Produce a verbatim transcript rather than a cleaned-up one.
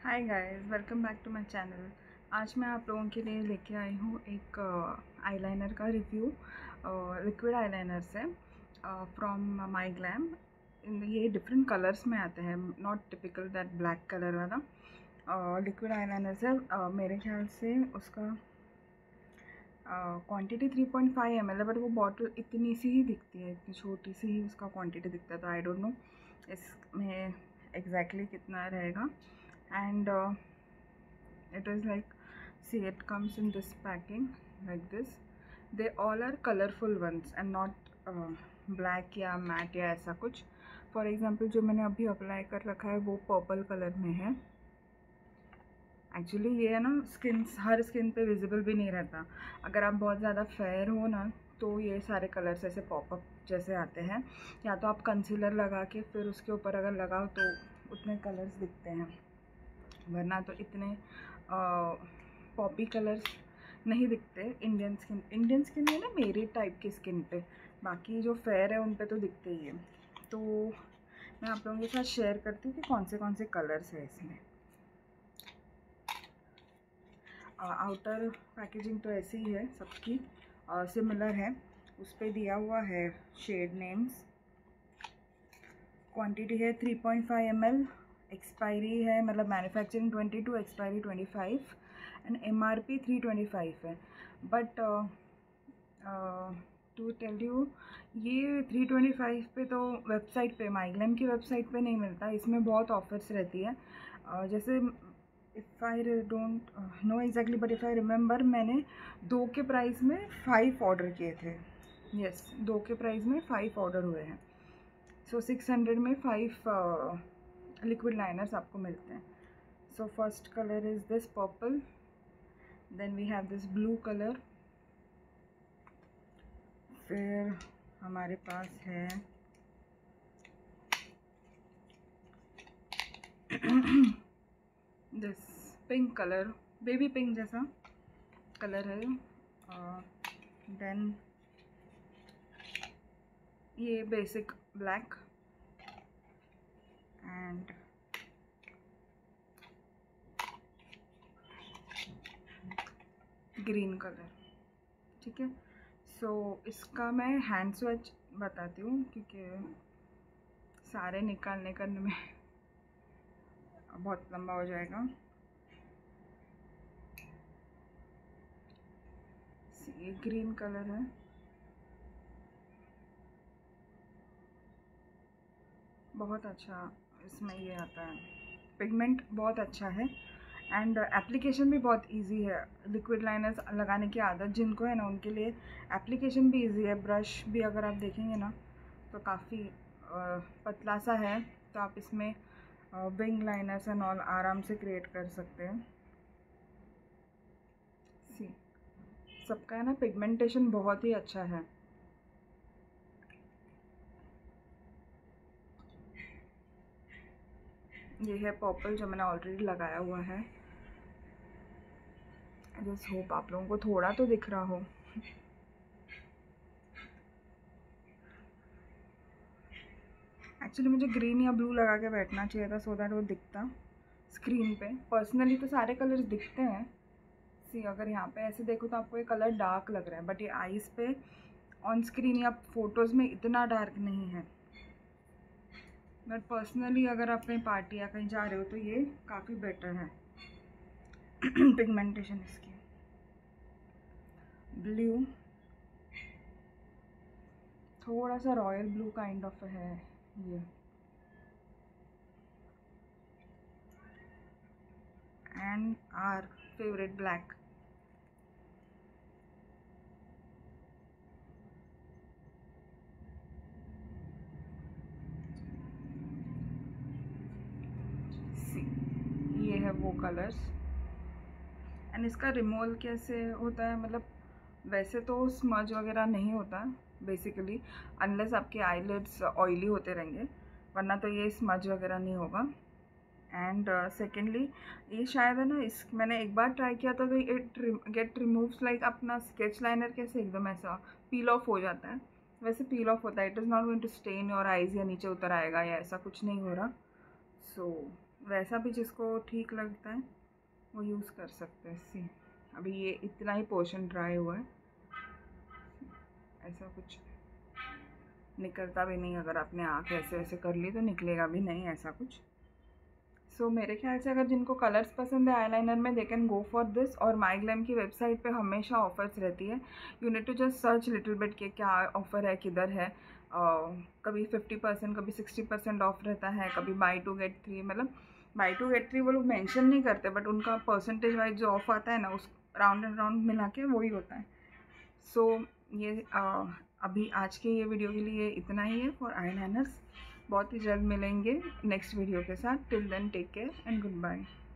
Hi guys, welcome back to my channel. आज मैं आप लोगों के लिए लेके आई हूँ एक आईलाइनर का रिव्यू, लिक्विड आईलाइनर से फ्रॉम माई ग्लैम। ये डिफरेंट कलर्स में आते हैं, not typical that black colour वाला लिक्विड आईलाइनर से। uh, मेरे ख्याल से उसका quantity three point five M L है, बट वो बॉटल इतनी सी ही दिखती है, इतनी छोटी सी ही उसका क्वांटिटी दिखता है। तो आई डोंट नो इसमें एग्जैक्टली कितना रहेगा। And it is like, see, it comes in this packing like this. They all are colorful ones and not uh, black या matte या ऐसा कुछ। For example, जो मैंने अभी अप्लाई कर रखा है वो पर्पल कलर में है। एक्चुअली ये है ना, स्किन हर स्किन पे विजिबल भी नहीं रहता। अगर आप बहुत ज़्यादा फेयर हो ना तो ये सारे कलर्स ऐसे पॉपअप जैसे आते हैं, या तो आप कंसीलर लगा के फिर उसके ऊपर अगर लगाओ तो उतने कलर्स दिखते हैं, वरना तो इतने पॉपी कलर्स नहीं दिखते। इंडियन स्किन इंडियन स्किन है ना, मेरी टाइप की स्किन पे, बाकी जो फेयर है उन पे तो दिखते ही है। तो मैं आप लोगों के साथ शेयर करती हूँ कि कौन से कौन से कलर्स है इसमें। आउटर पैकेजिंग तो ऐसी ही है सबकी, सिमिलर है। उस पर दिया हुआ है शेड नेम्स। क्वांटिटी है three point five M L. Expiry है, मतलब manufacturing twenty two, expiry twenty five, and M R P three twenty five है। बट टू टेल यू, ये थ्री ट्वेंटी फाइव पे तो वेबसाइट पे, माईग्लैम की वेबसाइट पे नहीं मिलता। इसमें बहुत ऑफर्स रहती है। uh, जैसे if I don't know exactly, but if I remember, मैंने दो के प्राइस में फाइव ऑर्डर किए थे। यस yes, दो के प्राइस में फाइव ऑर्डर हुए हैं। सो सिक्स हंड्रेड में फाइव लिक्विड लाइनर्स आपको मिलते हैं। So first colour is this purple, then we have this blue colour, फिर हमारे पास है this pink colour, baby pink जैसा कलर है। देन ये basic black and green colour. ठीक है, सो so, इसका मैं हैंड स्विच बताती हूँ क्योंकि सारे निकालने करने में बहुत लंबा हो जाएगा। ये ग्रीन कलर है, बहुत अच्छा इसमें ये आता है, पिगमेंट बहुत अच्छा है, एंड एप्लीकेशन भी बहुत इजी है। लिक्विड लाइनर्स लगाने की आदत जिनको है ना, उनके लिए एप्लीकेशन भी इजी है। ब्रश भी अगर आप देखेंगे ना तो काफ़ी पतला सा है, तो आप इसमें विंग लाइनर्स एंड ऑल आराम से क्रिएट कर सकते हैं। सी, सबका है ना पिगमेंटेशन बहुत ही अच्छा है। ये है पर्पल जो मैंने ऑलरेडी लगाया हुआ है। आई जस्ट होप आप लोगों को थोड़ा तो दिख रहा हो। एक्चुअली मुझे ग्रीन या ब्लू लगा के बैठना चाहिए था, सो दैट वो दिखता स्क्रीन पे। पर्सनली तो सारे कलर्स दिखते हैं। सी, अगर यहाँ पे ऐसे देखो तो आपको ये कलर डार्क लग रहा है, बट ये आईज पे ऑन स्क्रीन या फोटोज़ में इतना डार्क नहीं है। बट पर्सनली अगर आप कहीं पार्टी या कहीं जा रहे हो तो ये काफ़ी बेटर है पिगमेंटेशन इसकी। ब्लू थोड़ा सा रॉयल ब्लू काइंड ऑफ है ये, and our favourite black. See, ये है वो कलर्स, एंड इसका रिमूवल कैसे होता है, मतलब वैसे तो स्मज वगैरह नहीं होता बेसिकली, अनलेस आपके आईलिड्स ऑयली होते रहेंगे, वरना तो ये स्मज वगैरह नहीं होगा। एंड सेकेंडली ये शायद है ना, इस मैंने एक बार ट्राई किया था तो इट गेट रिमूव्स लाइक अपना स्केच लाइनर कैसे एकदम ऐसा पील ऑफ हो जाता है, वैसे पील ऑफ होता है। It is not going to stay in your eyes या नीचे उतर आएगा या ऐसा कुछ नहीं हो रहा। सो वैसा भी जिसको ठीक लगता है वो यूज़ कर सकते हैं। सी अभी ये इतना ही पोर्शन ड्राई हुआ है, ऐसा कुछ निकलता भी नहीं। अगर आपने आँख ऐसे ऐसे कर ली तो निकलेगा भी नहीं ऐसा कुछ। सो so, मेरे ख्याल से अगर जिनको कलर्स पसंद है आईलाइनर में, they can go for this. और माई ग्लैम की वेबसाइट पे हमेशा ऑफर्स रहती है। You need to just search little bit के क्या ऑफ़र है, किधर है। uh, कभी फिफ्टी परसेंट कभी सिक्सटी परसेंट ऑफ रहता है, कभी बाई टू गेट थ्री। मतलब बाई टू गेट थ्री वो लोग मेंशन नहीं करते, बट उनका परसेंटेज वाइज जो ऑफ आता है ना, उस राउंड एंड राउंड मिला के वही होता है। सो so, ये uh, अभी आज के ये वीडियो के लिए इतना ही है फॉर आई लाइनर्स। बहुत ही जल्द मिलेंगे नेक्स्ट वीडियो के साथ। Till then take care and good bye.